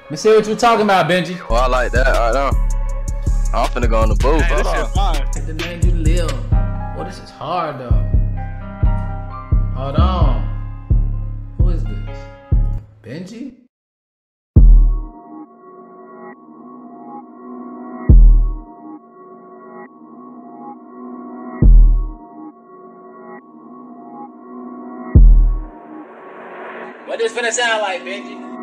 Let me see what you talking about, Benji. Oh, I like that. All right, I'm finna go on the booth. Hey, this shit fire. The name you live. Well, this is hard though. Hold on. Who is this? Benji? What this finna sound like, Benji?